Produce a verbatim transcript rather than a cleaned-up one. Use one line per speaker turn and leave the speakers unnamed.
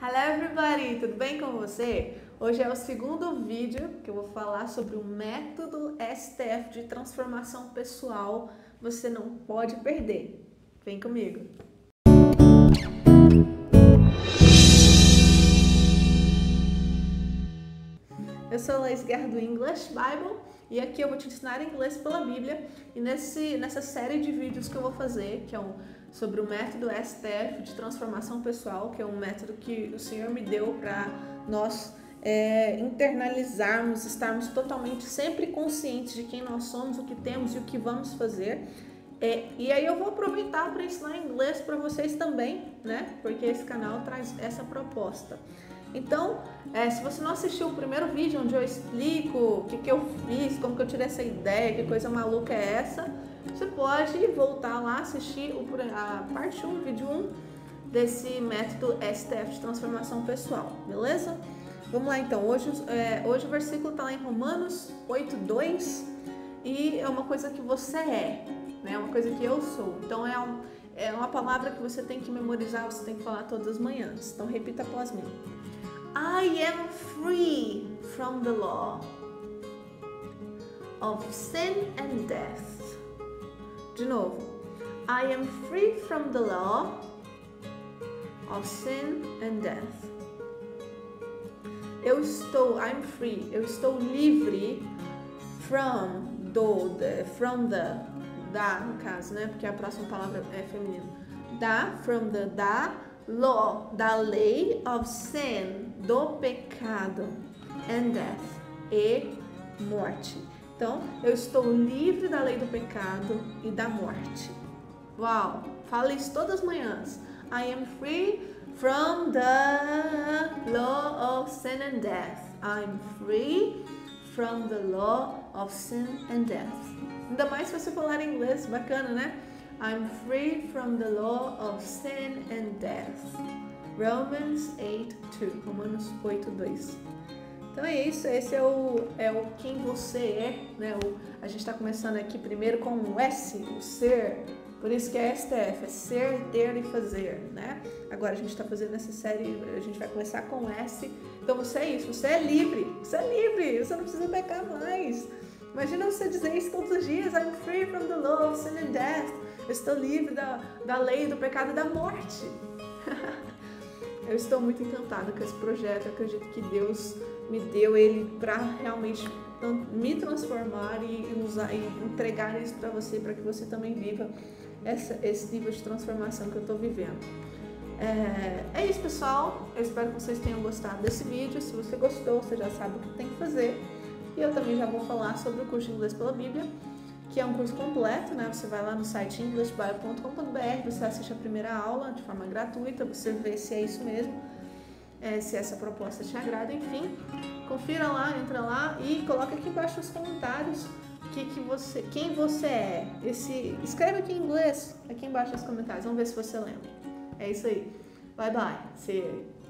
Hello everybody, tudo bem com você? Hoje é o segundo vídeo que eu vou falar sobre o método S T F de transformação pessoal. Você não pode perder. Vem comigo! Eu sou a Laís Guerra do English Bible e aqui eu vou te ensinar inglês pela Bíblia. E nesse, nessa série de vídeos que eu vou fazer, que é um, sobre o método S T F de transformação pessoal, que é um método que o Senhor me deu para nós é, internalizarmos, estarmos totalmente sempre conscientes de quem nós somos, o que temos e o que vamos fazer. É, e aí eu vou aproveitar para ensinar inglês para vocês também, né? Porque esse canal traz essa proposta. Então, é, se você não assistiu o primeiro vídeo onde eu explico o que, que eu fiz, como que eu tirei essa ideia, que coisa maluca é essa, você pode voltar lá assistir o, a parte um, vídeo um desse método S T F de transformação pessoal, beleza? Vamos lá então, hoje, é, hoje o versículo está lá em Romanos oito, dois e é uma coisa que você é, né? É uma coisa que eu sou, então é, um, é uma palavra que você tem que memorizar, você tem que falar todas as manhãs, então repita após mim. I am free from the law of sin and death. De novo. I am free from the law of sin and death. Eu estou, I'm free, eu estou livre from, do, the, from the, da, no caso, né? Porque a próxima palavra é feminino. Da, from the, da, law, da lei of sin, do pecado, and death, e morte. Então, eu estou livre da lei do pecado e da morte. Uau! Fala isso todas as manhãs. I am free from the law of sin and death. I'm free from the law of sin and death. Ainda mais se você falar em inglês, bacana, né? I'm free from the law of sin and death. Romans eight two. Romanos oito, dois. Então é isso, esse é o, é o quem você é, né? O, a gente está começando aqui primeiro com o S, o ser, por isso que é S T F, é ser, ter e fazer, né? Agora a gente está fazendo essa série, a gente vai começar com S, então você é isso, você é livre, você é livre, você não precisa pecar mais. Imagina você dizer isso todos os dias, I'm free from the law of sin and death, eu estou livre da, da lei, do pecado e da morte. Eu estou muito encantada com esse projeto, eu acredito que Deus me deu ele para realmente me transformar e, usar, e entregar isso para você, para que você também viva essa, esse nível de transformação que eu estou vivendo. É, é isso, pessoal, eu espero que vocês tenham gostado desse vídeo. Se você gostou, você já sabe o que tem que fazer. E eu também já vou falar sobre o curso de inglês pela Bíblia, que é um curso completo, né? Você vai lá no site english bible ponto com ponto b r, você assiste a primeira aula de forma gratuita, você vê se é isso mesmo, é, se essa proposta te agrada, enfim. Confira lá, entra lá e coloca aqui embaixo nos comentários que, que você, quem você é. Esse, escreve aqui em inglês, aqui embaixo nos comentários, vamos ver se você lembra. É isso aí. Bye bye. See you.